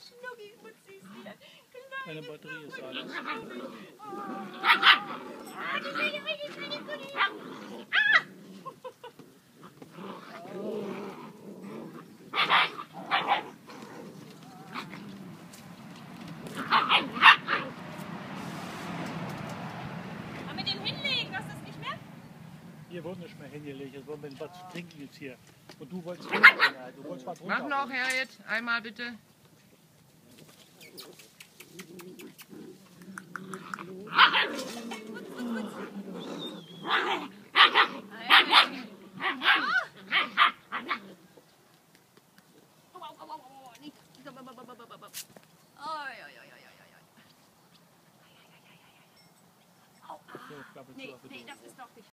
Schnucki, Mutzischen. Meine Batterie ist alles. Aber mit dem Hinlegen, hast du das nicht mehr? Hier wurde nicht mehr hingelegt, jetzt wollen wir was zu trinken jetzt hier. Und du wolltest du wolltest was runter. Mach noch, Harriet. Einmal bitte. Putz.